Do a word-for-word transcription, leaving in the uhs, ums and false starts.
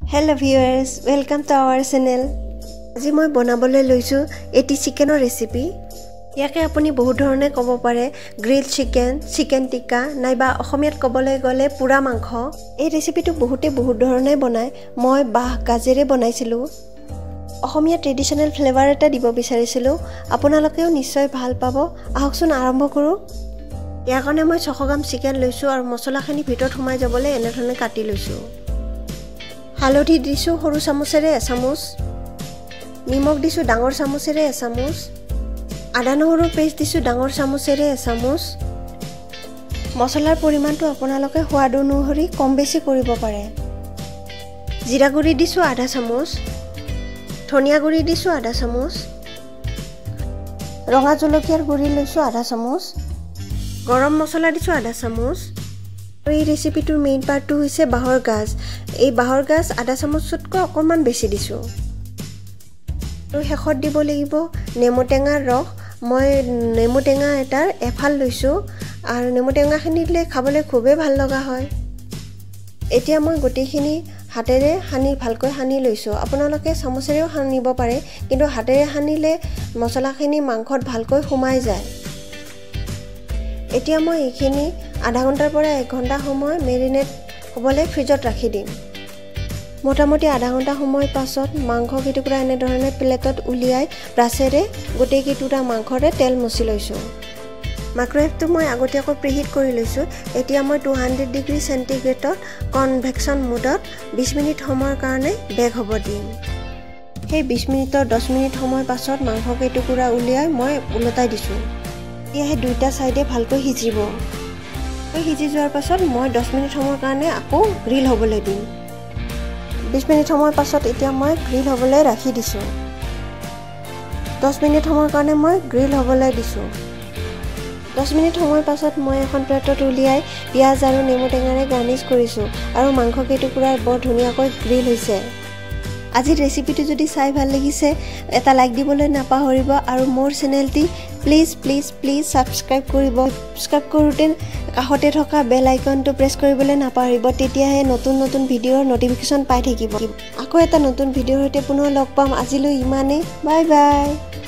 Hello viewers, welcome to our channel. আজি মই বনাবলৈ লৈছো এটি চিকেনৰ ৰেচিপি। ইয়াকে আপুনি বহুত ধৰণে ক'ব পাৰে গ্ৰিল চিকেন, চিকেন টিক্কা নাইবা অসমীয়াত ক'বলৈ গ'লে পুৰা মাংস। এই ৰেচিপিটো বহুতে বহুত ধৰণে বনায়। মই বাহ গাজেৰে বনাইছিলো। অসমীয়া ট্ৰেডিশনাল ফ্লেভাৰ এটা দিব বিচাৰিছিলো। আপোনালোকেও নিশ্চয় ভাল পাব। আহকচোন আৰম্ভ কৰো। ইয়াৰ কাৰণে মই ছশ গ্ৰাম চিকেন লৈছো আৰু মছলাখিনি ভিতৰত সোমাই যাবলৈ এনে ধৰণে কাটি লৈছো। হালধি দিছো সৰু চামুচেৰে এচামুচ, নিমখ দিছো ডাঙৰ চামুচেৰে এচামুচ, আদা নহৰুৰ পেষ্ট দিছো ডাঙৰ চামুচেৰে এচামুচ। মছলাৰ পৰিমাণটো আপোনালোকে সোৱাদ অনুসৰি কম বেছি কৰিব পাৰে। জিৰা গুড়ি দিছো আধা চামুচ, ধনিয়া গুড়ি দিছো আধা চামুচ, ৰঙা জলকীয়াৰ গুড়ি লৈছো আধা চামুচ, গৰম মছলা দিছো আধা চামুচ। এই ৰেচিপিটোৰ মেইন পাৰ্টটো হৈছে বাহৰ গাজ। এই বাহৰ গাজ আধা চামুচতকৈ অকণমান বেছি দিছোঁ। আৰু শেষত দিব লাগিব নেমু টেঙাৰ ৰস। মই নেমু টেঙা এটাৰ এফাল লৈছোঁ আৰু নেমু টেঙাখিনি দিলে খাবলৈ খুবেই ভাল লগা হয়। এতিয়া মই গোটেইখিনি হাতেৰে সানি ভালকৈ সানি লৈছোঁ। আপোনালোকে চামুচেৰেও সানিব পাৰে, কিন্তু হাতেৰে সানিলে মছলাখিনি মাংসত ভালকৈ সোমাই যায়। এতিয়া মই এইখিনি আধা ঘণ্টাৰ পৰা এক ঘণ্টা সময় মেৰিনেট হ'বলৈ ফ্ৰিজত ৰাখি দিম। মোটামুটি আধা ঘণ্টা সময় পাছত মাংস কেইটুকুৰা এনেধৰণে প্লেটত উলিয়াই ব্ৰাছেৰে গোটেই কেইটুকুৰা মাংসৰে তেল মচি লৈছোঁ। মাইক্ৰৱেভটো মই আগতীয়াকৈ প্ৰিহিট কৰি লৈছোঁ। এতিয়া মই টু হাণ্ড্ৰেড ডিগ্ৰী চেণ্টিগ্ৰেডত কনভেকশ্যন মোডত বিছ মিনিট সময়ৰ কাৰণে বেক হ'ব দিম। সেই বিছ মিনিটৰ দহ মিনিট সময় পাছত মাংস কেইটুকুৰা উলিয়াই মই ওলটাই দিছোঁ। এতিয়াহে দুইটা ছাইডে ভালকৈ সিজিব। সিজি যোৱাৰ পাছত মই দহ মিনিট সময়ৰ কাৰণে আকৌ গ্ৰিল হ'বলৈ দিম। বিছ মিনিট সময়ৰ পাছত এতিয়া মই গ্ৰিল হ'বলৈ ৰাখি দিছোঁ। দহ মিনিট সময়ৰ কাৰণে মই গ্ৰিল হ'বলৈ দিছোঁ। দহ মিনিট সময়ৰ পাছত মই এখন প্লেটত উলিয়াই পিঁয়াজ আৰু নেমু টেঙাৰে গাৰ্নিছ কৰিছোঁ আৰু মাংস কেইটুকুৰা বৰ ধুনীয়াকৈ গ্ৰিল হৈছে। আজিৰ ৰেচিপিটো যদি চাই ভাল লাগিছে এটা লাইক দিবলৈ নাপাহৰিব আৰু মোৰ চেনেলটি প্লিজ প্লিজ প্লিজ ছাবস্ক্ৰাইব কৰিব। ছাবস্ক্ৰাইব কৰোঁতে কাষতে থকা বেল আইকনটো প্ৰেছ কৰিবলৈ নাপাহৰিব, তেতিয়াহে নতুন নতুন ভিডিঅ'ৰ নটিফিকেশ্যন পাই থাকিব। আকৌ এটা নতুন ভিডিঅ'ৰ সৈতে পুনৰ লগ পাম। আজিলৈ ইমানেই, বাই বাই।